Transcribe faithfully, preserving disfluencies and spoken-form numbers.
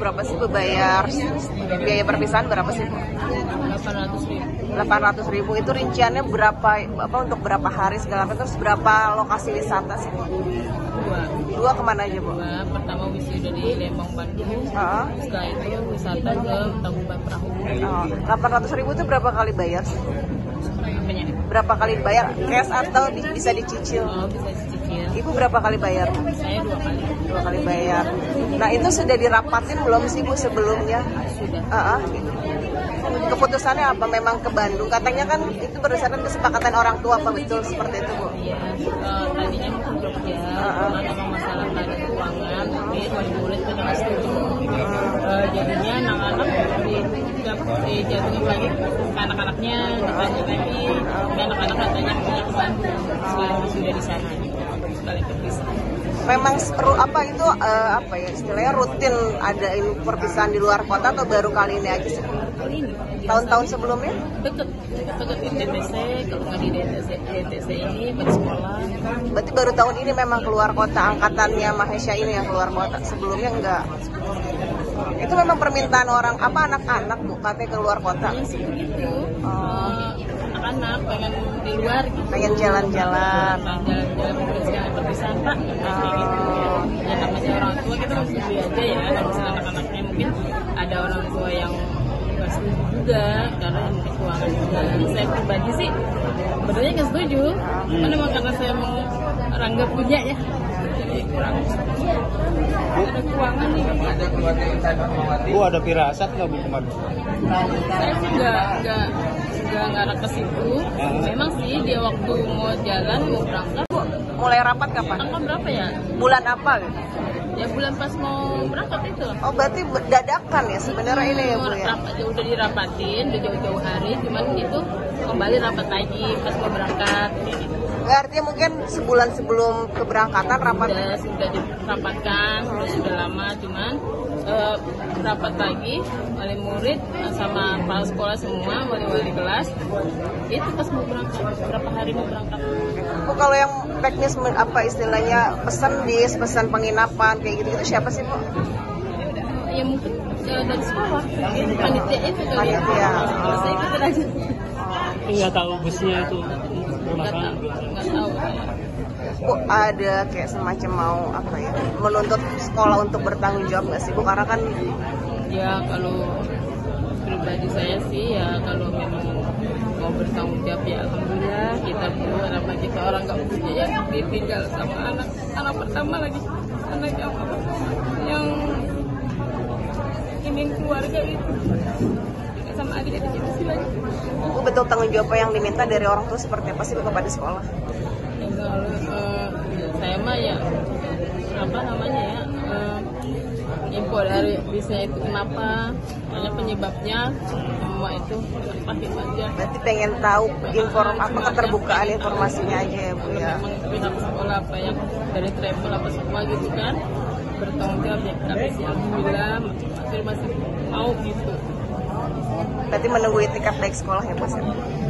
berapa sih Bu bayar biaya perpisahan berapa sih Bu? delapan ratus ribu. delapan ratus ribu itu rinciannya berapa apa untuk berapa hari segala macam, terus berapa lokasi wisata sih Bu? Dua. Dua kemana aja Bu? Dua. Pertama wisuda di Lembang Bandung. Uh-huh. Setelah itu wisata ke Tangkuban Perahu. Oh, delapan ratus ribu itu berapa kali bayar? Apanya? Berapa kali bayar? Cash atau di, bisa dicicil? Oh, bisa dicicil. Ibu berapa kali bayar? Saya dua kali. Dua kali bayar. Nah itu sudah dirapatin belum sih Bu sebelumnya? Sudah. Uh-huh. Keputusannya apa? Memang ke Bandung? Katanya kan itu berdasarkan kesepakatan orang tua, apa betul seperti itu Bu? Iya. Uh, tadinya mau ke Jogja, Uh-huh. cuma memang masalah nggak ada keuangan, tapi wali murid itu nggak setuju. Uh, jadinya anak-anak di dijatuhin lagi ke anak-anaknya, ditanya lagi, dan anak-anak katanya punya ke Bandung, sekali sudah di sana, sekali berpisah. Memang ru- apa itu uh, apa ya istilahnya rutin adain perpisahan di luar kota atau baru kali ini aja sih? Kali ini. Tahun-tahun sebelumnya? Deket, deket di D T C, kalau nggak di D T C, D T C ini bersekolah. Berarti baru tahun ini memang keluar kota, angkatannya Mahesha ini yang keluar kota, sebelumnya enggak. Itu memang permintaan orang apa anak-anak Bu katanya keluar kota? Yang seperti itu, uh, anak-anak pengen di luar gitu. Pengen jalan-jalan. Pengen jalan-jalan mungkin sekali berpisah Pak, kayak gitu. Ya namanya orang tua kita harus setuju aja ya, kalau misalnya anak-anaknya mungkin ada orang tua yang nggak setuju juga karena mungkin keuangan juga. Saya pribadi sih sebenarnya nggak setuju, karena memang karena saya mau orang nggak punya ya, jadi kurang ada keuangan nih. Bu ada firasat nggak Bu kemarin? Saya sih nggak nggak nggak ngarah ke situ. Memang sih dia waktu mau jalan mau berangkat. Bu, mulai rapat kapan? Tanggal berapa ya? Bulan apa gitu? Ya bulan pas mau berangkat itu. Oh berarti dadakan ya sebenarnya ini ya Bu ya? Rapat, ya udah dirapatin, udah jauh-jauh hari, cuman itu kembali rapat lagi pas mau berangkat. Kayak gitu. Nggak, artinya mungkin sebulan sebelum keberangkatan rapat. Sudah sudah dirapatkan, sudah sudah lama, cuman eh, rapat lagi wali murid sama kepala sekolah semua, wali-wali kelas. Itu pas mau berangkat, berapa hari mau berangkat. Bu kalau yang teknis men- apa istilahnya pesan bis, pesan penginapan kayak gitu itu siapa sih Bu? Ya mungkin eh, dari sekolah, mungkin panitia itu kali ya. Panitia. Kalau saya ikutin aja. Nggak tahu busnya itu. Nggak tahu, nggak tahu. Bu ada kayak semacam mau apa ya menuntut sekolah untuk bertanggung jawab nggak sih Bu? Karena kan Ya kalau pribadi saya sih ya kalau memang mau bertanggung jawab ya alhamdulillah kita berdua nama kita orang nggak punya ya ditinggal sama anak anak pertama lagi anak yang yang ingin keluarga itu sama adik adik itu sih lagi. Bu betul tanggung jawab yang diminta dari orang tua seperti apa sih Bu kepada sekolah? Ya, kalau eh, saya mah ya apa namanya ya eh, info dari bisnya itu kenapa, hanya penyebabnya semua itu pakai aja. Berarti pengen tahu inform apa keterbukaan informasinya aja ya Bu ya. Memang pihak sekolah apa yang dari travel apa semua gitu kan bertanggung jawab ya kami sih alhamdulillah masih masih mau gitu. Berarti menunggu itikat baik sekolah ya Bu?